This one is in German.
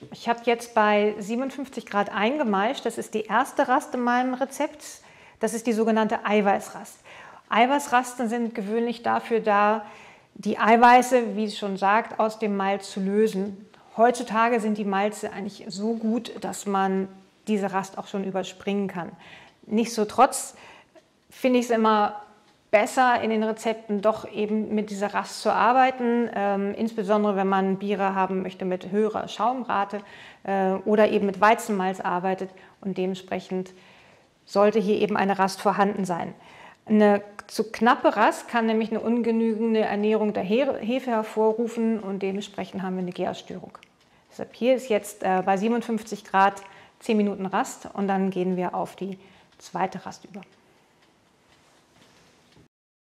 Ich habe jetzt bei 57 Grad eingemeischt. Das ist die erste Rast in meinem Rezept. Das ist die sogenannte Eiweißrast. Eiweißrasten sind gewöhnlich dafür da, die Eiweiße, wie es schon sagt, aus dem Malz zu lösen. Heutzutage sind die Malze eigentlich so gut, dass man diese Rast auch schon überspringen kann. Nichtsdestotrotz finde ich es immer besser, in den Rezepten doch eben mit dieser Rast zu arbeiten, insbesondere wenn man Biere haben möchte mit höherer Schaumrate oder eben mit Weizenmalz arbeitet, und dementsprechend sollte hier eben eine Rast vorhanden sein. Eine zu knappe Rast kann nämlich eine ungenügende Ernährung der Hefe hervorrufen, und dementsprechend haben wir eine Gärstörung. Deshalb hier ist jetzt bei 57 Grad 10 Minuten Rast, und dann gehen wir auf die zweite Rast über.